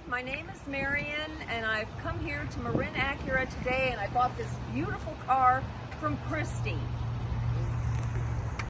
my name is Marian and I've come here to Marin Acura today and I bought this beautiful car from Christy.